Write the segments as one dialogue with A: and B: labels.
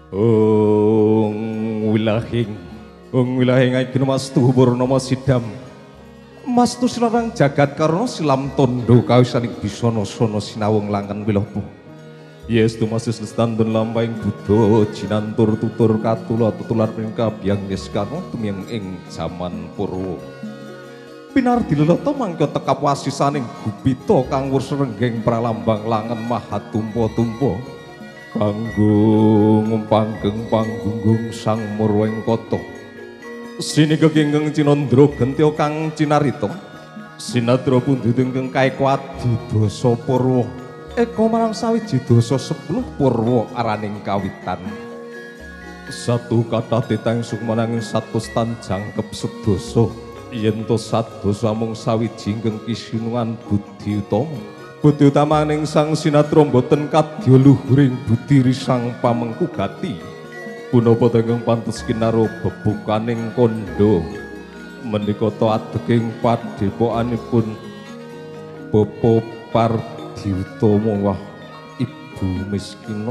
A: Ong wilahing aigin mastu purnama sidam mastu silarang jagat karana silam tondo kawisaning bisana sono sinawung langan wilopo yes tumasis lestandun lampahing buddha jinantur tutur katula tutular ing kabiyang niskana tumiyang ing jaman purwa pinardi lelata mangka tekap wasisaning gupita kang wus renggeng pralambang langan mahatumpa-tumpa kanggo ngumpanggeng panggunggung sang murweng kata sinika kinggeng Cinandra Gentya kang cinarita sinadra pundhut ingkang kaekwadi dasa purwa eka marang sawiji dasa 10 purwa araning kawitan satu kathah tetang sukmananging satus tanjangkep sedasa yen to sadasa mung sawiji ingkang kisinungan budi utama budi utamaning sang sinadra boten kadya luhuring budi risang pamengkugati punapa ingkang pantes kinaro bebukaning kondo menika to adeging padepokanipun Bapa Pardiutama wah Ibu Miskina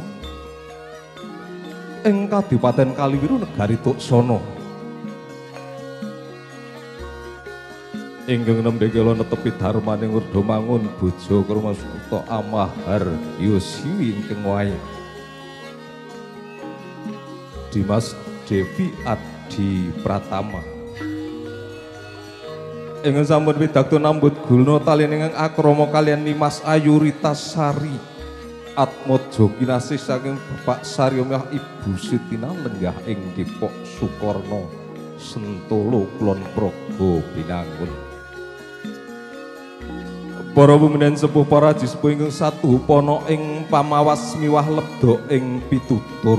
A: ing Kadipaten Kaliwiru negari Tuksana ingkang nembe kala netepi dharmaning Werda Mangun bojo Karmasukta Amahar Yosiwi ingkang wae Dimas Devi Adi Pratama ingkang sampun widakto nambut gulna talian ingkang akrama kalian Nimas Ayuritasari Atmaja kinasih saking Bapak Saryomah Ibu Sitina lenggah ing Depok Sukorno Sentolo Kulon Progo Binangun para pemenen sepuh para jisepuh ingkang satu pono ing pamawas miwah lebda ing pitutur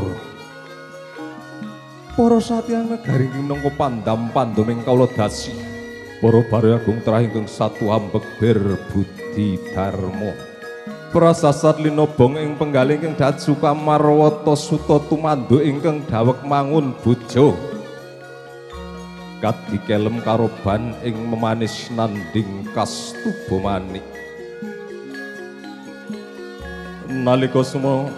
A: para satyang negari minangka pandam-pandaming kawula dasi para barya agung trahing ingkang satu ambek bir budi dharma prasasat linobong ing penggaling ingkang daju kamarwata suta tumanduk ingkang dawek mangun bojo kadikelem karoban ing memanis nanding kastuba manik nalika semua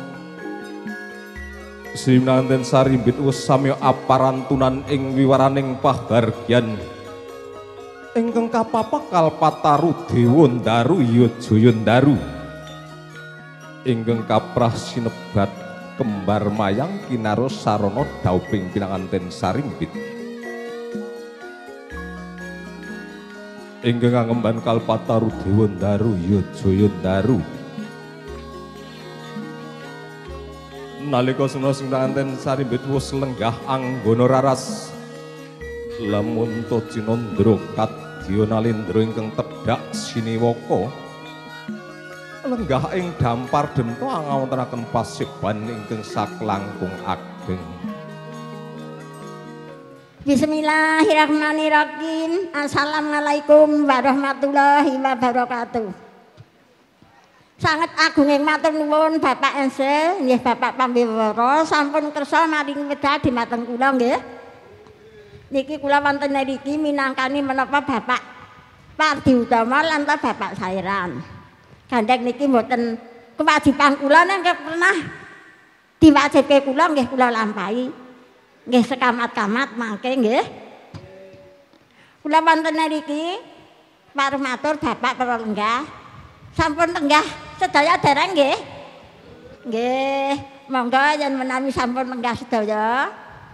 A: Srimnanten Sarimbit wis samya aparantunan ing wiwaraning pahargyan ingkang kapapak Kalpataru Dewandaru ya Jayandaru ingkang kaprah sinebat kembar mayang kinaro sarana dauping Pinanganten Sarimbit ingkang ngemban Kalpataru Dewandaru ya Jayandaru nalika suna Pinanganten Sarimbit wis lenggah anggana raras lamun to Cinandra kadya nalendra ingkang tedhak siniwaka lenggah ing dampar denta ngawontenaken paseban ingkang saklangkung ageng
B: Bismillahirrahmanirrahim. Assalamualaikum warahmatullahi wabarakatuh. Sanget agunging matur nuwun Bapak Ensel, nggih Bapak Pambiwara sampun kersa maringi wedha dhumateng kula nggih. Niki kula wonten niki minangkani menapa Bapak Pardiutama lan Bapak Sairan. Gandeng niki mboten kewajiban kula nang pernah diwajibke kula nggih kula lampahi. Nggih sekamat-kamat mangke nggih. Kula wonten niki paruh matur Bapak para lenggah. Sampun lenggah sedaya dereng nggih. Nggih, monggo yen menawi sampun lenggah sedaya.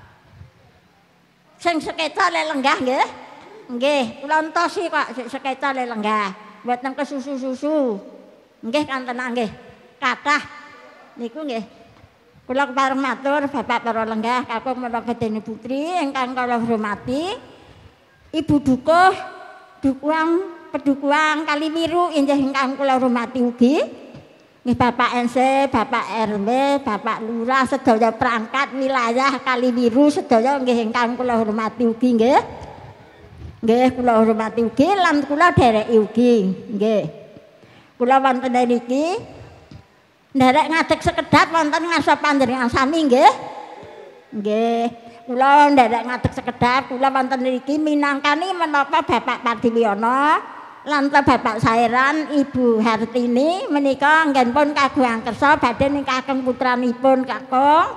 B: Sing sekeca le lenggah nggih. Nggih, kula entosi kok sing sekeca le lenggah. Mboten kesusu-susu. Nggih kantenan nggih. Kathah niku nggih. Kula kepareng matur Bapak para lenggah kakung menapa Dene Putri ingkang kula hormati. Ibu Dukuh, Pedukuhan Kaliwiru inggih ingkang kula hormati ugi. Nggih Bapak NC, Bapak RW, Bapak Lurah sedaya perangkat wilayah Kaliwiru sedaya nggih ingkang kula hormati ugi nggih. Nggih kula hormati ugi lan kula dhereki ugi nggih. Kula wonten niki nderek ngadeg sekedhap wonten ngarsa panjenengan sami nggih. Nggih. Kula nderek ngadeg sekedhap kula wonten niki minangkani menapa Bapak Pardiwiyono lan Bapak Sairan Ibu Hartini menika anggenipun kagungan kersa badhe ningkaken putranipun kakung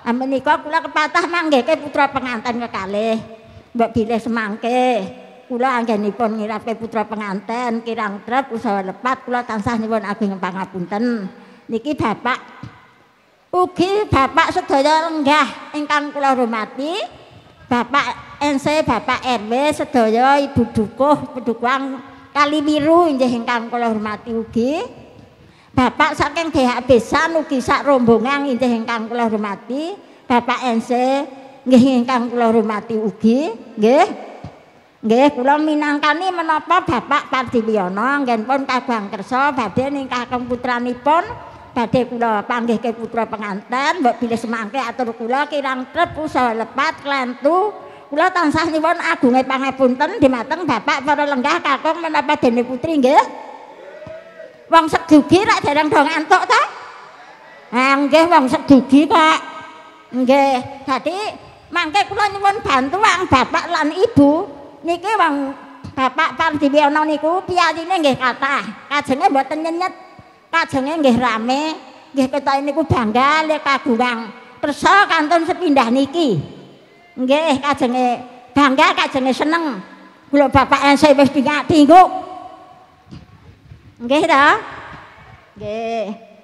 B: Menika kula kepatah manggihke putra penganten kekalih. Mbok bilih semangke. Kula anggenipun ngirapke putra penganten kirang trep usaha lepat kula tansah nyuwun ageng pangapunten. Niki Bapak ugi Bapak sedaya lenggah ingkang kula hormati. Bapak NC, Bapak RW sedaya Ibu Dukuh Pedukuang Kaliwiru inggih ingkang kula hormati ugi. Bapak saking DH Besan ugi sak rombongan inggih ingkang kula hormati. Bapak NC nggih ingkang kula hormati ugi. Nggih. Nggih kula minangkani menapa Bapak Pardiwiyono anggenipun kagungan kersa badhe ningkahaken putranipun badhe kula panggihke putra penganten mbok bilih semangke atur kula kirang trep usaha lepat klentu kula tansah nyuwun agunge pangapunten dhumateng Bapak para lenggah kakung menapa dene putri nggih. Wong segugi rak dereng do ngantuk ta? Ha nggih wong segugi kok. Nggih, dadi mangke kula nyuwun bantuan Bapak lan Ibu. Niki wong Bapak Pardiwiyono niku piyayine nggih kathah. Kajenge mboten nyenyet, kajenge nggih rame. Nggih ketoke niku bangga le kagungan kersa kantun sepindah niki. Nggih, kajenge bangga, kajenge seneng. Kula Bapak NC wis tingguk. Nggih ta? Nggih.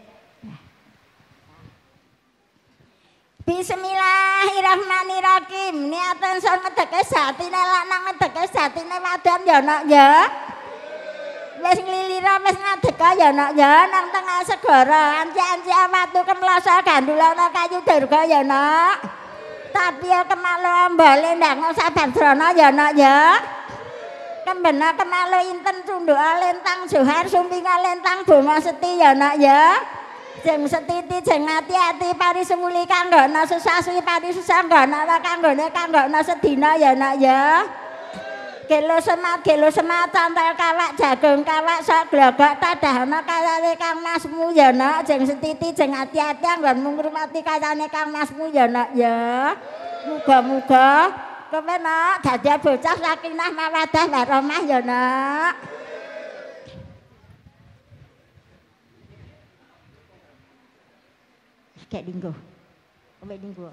B: Bismillahirrahmanirrahim. Niatan son ngedeke satine lanang ngedeke satine wadon ya nak ya. Wis nglilira wis ngadeka ya nak ya nang tengah segara anci-anci watu kemloso gandulana kayu durga ya nak. Tapi ya kemalu mbale ndang sabandrono ya nak ya. Kembena kemalu inten cundhuka lentang Johar sumpinga lentang Boma Seti ya nak ya. Jeng setiti jeng ati-ati pari semuli kanggona sesaswi pari sesanggona kanggone kanggona sedina ya nak ya. Gelo semat cantel kawak jagung kawak sok glogok tadahana kayane Kang Masmu ya nak. Jeng setiti jeng ati-ati anggon ngrumati kayane Kang Masmu ya nak ya. Muga-muga kowe nak dadi bocah sakinah mawaddah warahmah ya nak. Kayak dinggo. Kowe dinggo.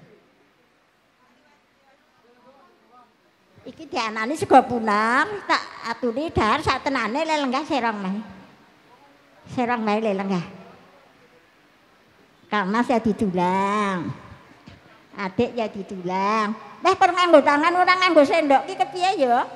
B: Iki dianani sego punar tak aturi dahar satenane le lenggah serong meh. Serong meh le lenggah. Kang Mas ya didulang. Adik ya didulang. Wah perlu nganggo tangan ora nganggo sendok ki kepiye ya?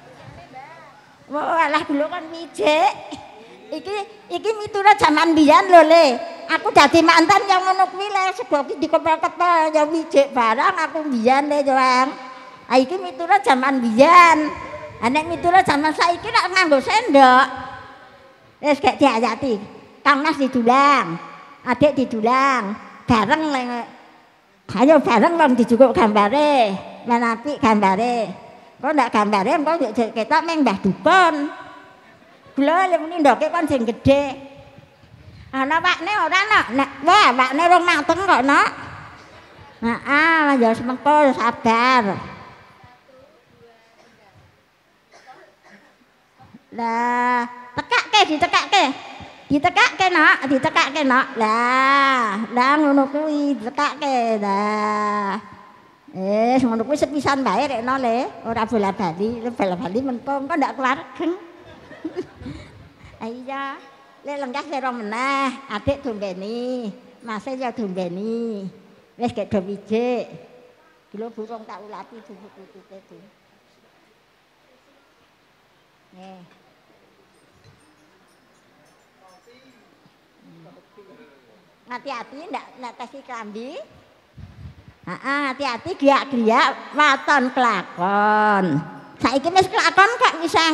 B: Wah alah dulu kan mijik. Iki miturut jaman biyen lho Le. Aku dadi mantan yang ngono kuwi le sego ki dikepel-kepel ya mijik barang aku biyen Le Joang. Ah iki miturut jaman biyen. Nek miturut jaman saiki rak nganggo sendok. Wis gek diayati. Kang Mas didulang. Adik didulang. Bareng le. Ayo bareng wong dijukuk gambare, men apik gambare. Kok ndak gambare engko ketok meng Mbah Dukun. Kula le muni ndoke kon sing gedhe. Ana wakne ora nok. Nek wah wakne rong mateng kok nok. Heeh, ya semengko sabar. Lah, ditekake. Ditekake nak. Lah ngono kuwi ditekake. Lah. Ngono kuwi sepisan bae rekno Le, ora bola-bali menpo engko ndak kelareng. Iya, Le lenggah karo meneh, adik dombeni, Mas ya dombeni. Wis gek do wijik. Lho burung tak ulati buku-bukuke itu. Nih. Hati-hati ndak kasih klambi. Hati-hati giyak-giyak waton kelakon. Saiki wis kelakon kok misang.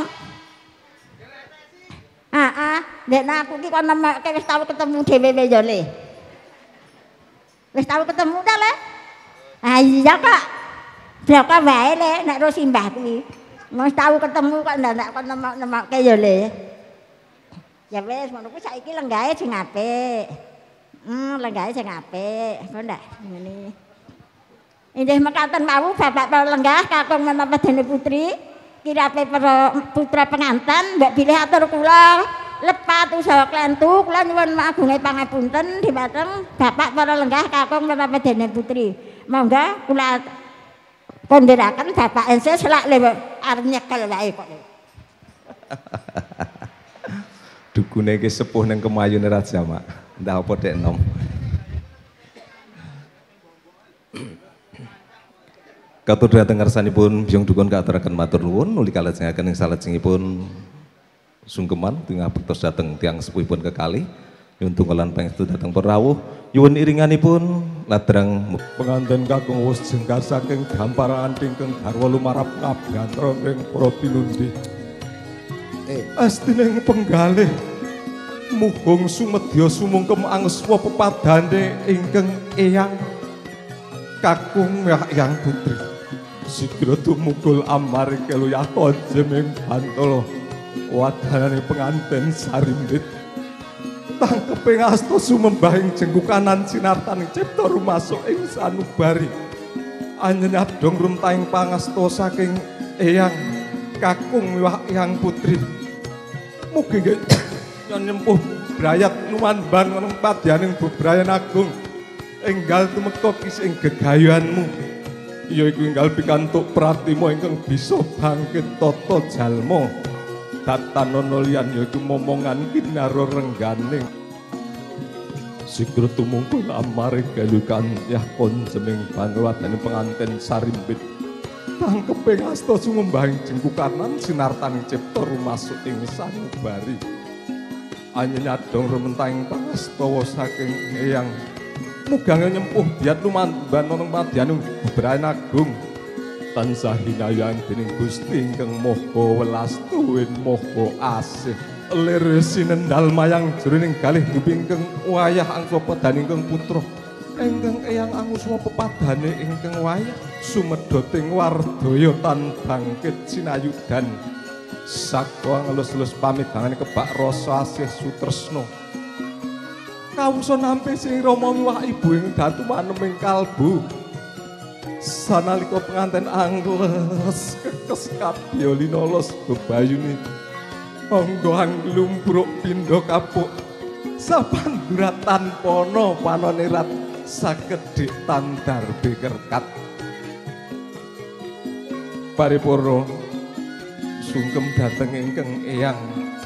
B: Nek aku ki kon nemokke wis tau ketemu dhewe ya Le. Wis tau ketemu ta Le? Iya kok. Bloko wae Le nek ro simbah kuwi. Wis tau ketemu kok ndak kon nemokke ya Le. Ya wis ngono kuwi saiki lenggahe sing apik. Lenggahe sing apik, kok ndak ngene. Inggih mekaten mawon Bapak para lenggah kakung menapa dene putri, kirape para putra penganten mbok bilih atur kula lepat usaha klentu kula nyuwun agunge pangapunten dhumateng Bapak para lenggah kakung menapa dene putri. Monggo kula kondheraken Bapak Ence selak le arep nyekel wae kok.
A: Dukune iki sepuh ning kemayune Raja Mak. Ndak apa dek nom. Katur dhateng ngarsanipun Byong Dukun katuraken matur nuwun nuli kalajengaken ing salajengipun sungkeman tengah bektos dhateng tiyang sepuhipun kekalih nyuwun tunggalan pangestu dhateng para rawuh nyuwun iringanipun ladrang penganten kakung wus jengkar saking gamparan ingkang garwa lumarap kabratra ing para pinundi astining penggalih muhung sumedya sumungkem angeswa pepadane ingkang eyang kakung yang putri sigra tumungkul amaring keluyah konjeming bantala wadanane penganten sarimbit tangkeping asta sumembahing jengkukanan sinartaning cipta rumasuk ing sanubari anyenyat dong rumtaing pangasta saking eyang kakung yang putri mugi nyempuh brayat lumanban wonten padyaning bebrayan agung enggal tumeka kising gegayuhanmu ya iku enggal pikantuk pratima ingkang bisa bangkit tata jalma datanana liyan ya iku momongan kinaro rengganing sigra tumungkul amaring galukan yah konjeming banwadane penganten sarimbit tangkeping asta sumembahing jengkukanan sinartaning cipta rumasuk ing sanubari anyenyadong rementahing pangastawa saking eyang mugang nyempuh biat lumanban wonten padyaning bebrayan agung tansah hinayang dening Gusti ingkang maha welas tuwin maha asih lir sinendal mayang jroning kalih dupi ingkang wayah angsa padane ingkang putra ingkang eyang anguswa pepadane ingkang wayah sumedoting wardaya tan bangkit sinayudan sakwa ngelus-elus pamit dangane kebak rasa asih sutresna kawusa nampi sing rama miwah ibu ing datu maneming kalbu sanalika penganten angles kekes kabyolina los bebayune angga anglumpruk pindha kapuk sapandurat tanpana panonirat sakedhik tandarbe kerkat paripurna sungkem dhateng ingkang eyang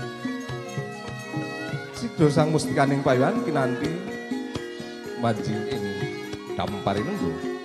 A: sido sang mustikaning payuhan kinanti manjing ing damparing nunggu